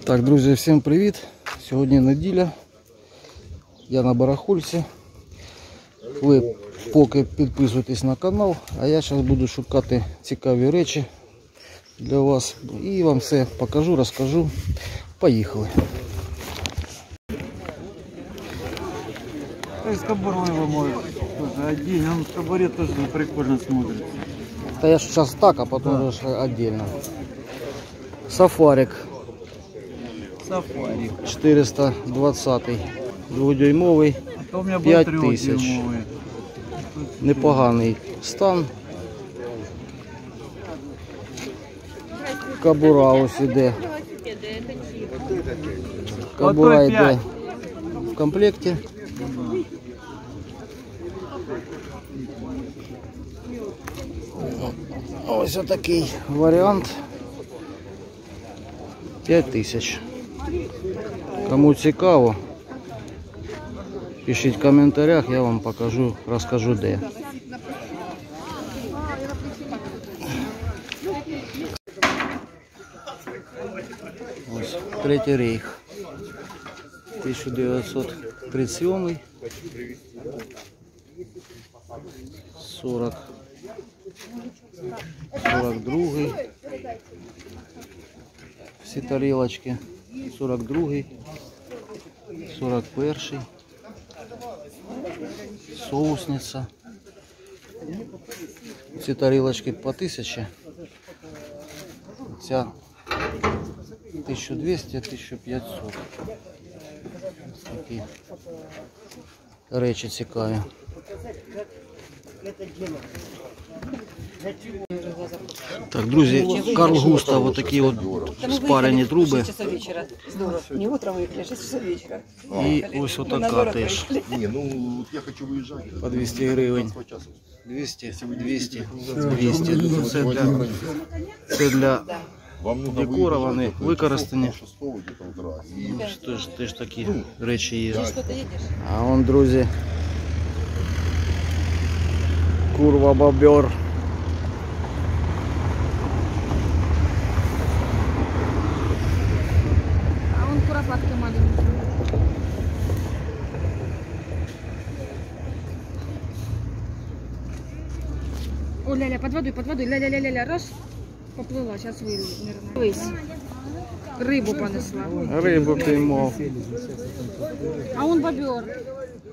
Так, друзі, всім привіт! Сьогодні неділя, я на барахольці. Ви поки підписуйтесь на канал, а я зараз буду шукати цікаві речі для вас і вам все покажу, розкажу. Поїхали! С кобурой его может тоже отдельно, он в кобуре тоже прикольно смотрится. Та я сейчас так, а потом уже отдельно. Сафарик. Сафари. 420, дводюймовий, А то у меня был 5000. трехдюймовый. Непоганий стан. Кобура ось іде. Кобура йде в комплекті. Ось отакий варіант. 5000. Кому цікаво, пишіть в коментарях, я вам покажу, розкажу де. Ось Третій рейх. 1937, 42, всі тарілочки, 42, 41, соусниця. Ці тарілочки по 1000, ця 1200, 1500. Такі речі цікаві. Так, друзі, Карл Густав, вот такі от спарені труби. Не утром выехали, 6 часов вечера. І ось отака теж. Не, ну я хочу выезжать. По 200 гривень. 200, 200, 200. Це для декора, вони використані. Теж такі речі є. А вон, друзі, курва бобер. А он куропатка маленькая. О, ля-ля, под водой, ля-ля-ля-ля, раз, поплыла, сейчас вынырну. Рыбу понесла. Рибу піймав. А он бобер.